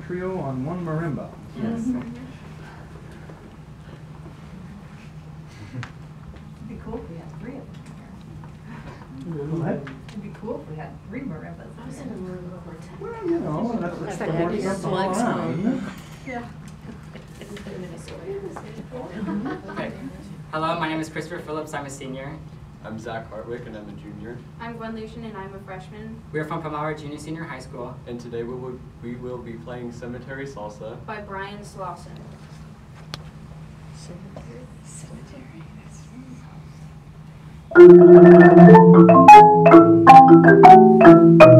trio on one marimba. Yes. It'd be cool if we had 3 of them What? here. It'd be cool if we had 3 marimbas. I was in a marimba one time. Well, you know, that's Like the the horse heaviest gets all legs around. Yeah. Okay. Hello, my name is Christopher Phillips. I'm a senior. I'm Zach Hartwick, and I'm a junior. I'm Gwen Lucian, and I'm a freshman. We are from Palmyra Junior Senior High School. And today we will be playing Cemetery Salsa. By Brian Slauson. Cemetery.